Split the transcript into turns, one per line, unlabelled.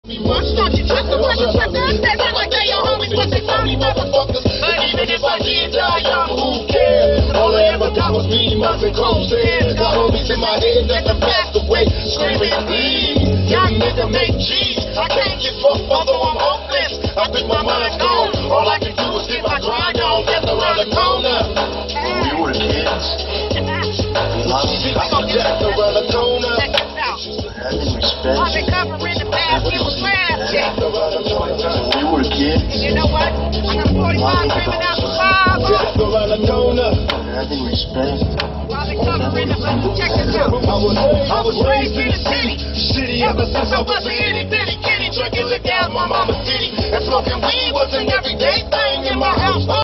Don't you trust the ones you trust us? They act like they your homies, but they phony motherfuckers. But even if I did die young, who cares? All I ever got was me, Mouse and Cold Stairs. Got homies in my head that done passed away, screaming, please, young nigga make cheese. I can't get fucked, although I'm hopeless. I think my mind's gone. All I can do is get my grind on, death around the corner.
When we were kids,
Death around the corner.
having respect.
I've been covering the past few slabs.
When we were kids,
And you know what? I got 45 coming out for 5. Death around the corner.
having respect.
I've been covering the past. Check this out. I was raised in the city. Shitty ever since I was a itty bitty kitty. Drinking liquor out my mama's city. And smoking weed was an everyday thing in my house.